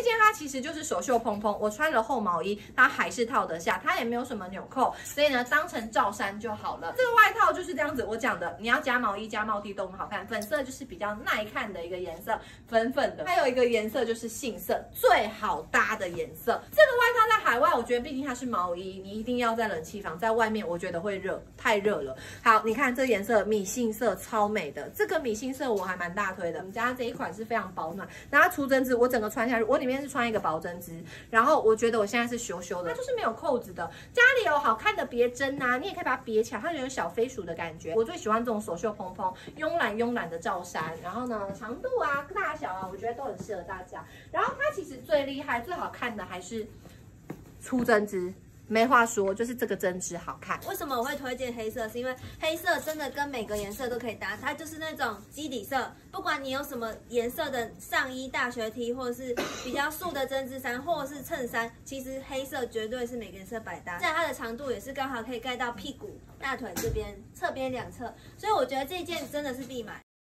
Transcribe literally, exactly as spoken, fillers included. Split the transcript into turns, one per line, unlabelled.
件它其实就是手袖蓬蓬，我穿了厚毛衣，它还是套得下，它也没有什么纽扣，所以呢，当成罩衫就好了。这个外套就是这样子，我讲的，你要加毛衣加帽 T 都很好看，粉色就是比较耐看的一个颜色，粉粉的。还有一个颜色就是杏色，最好搭的颜色。这个外套在海外，我觉得毕竟它是毛衣，你一定要在冷气房，在外面我觉得会热，太热了。好，你看这颜色米杏色超美的，这个米杏色我还蛮大推的。我们家这一款是非常保暖，然后它出针织，我整个穿下去，我里面是穿一个薄针织，然后我觉得我现在是羞羞的，它就是没有扣子的。家里有好看的别针啊，你也可以把它别起来，它有小飞鼠的感觉。我最喜欢这种手袖蓬蓬、慵懒慵懒的罩衫，然后呢，长度啊、大小啊，我觉得都很适合大家。然后它其实最厉害、最好看的还是粗针织。没话说，就是这个针织好看。
为什么我会推荐黑色？是因为黑色真的跟每个颜色都可以搭，它就是那种基底色，不管你有什么颜色的上衣、大学 T， 或者是比较素的针织衫，或者是衬衫，其实黑色绝对是每个颜色百搭。在它的长度也是刚好可以盖到屁股、大腿这边、侧边两侧，所以我觉得这件真的是必买。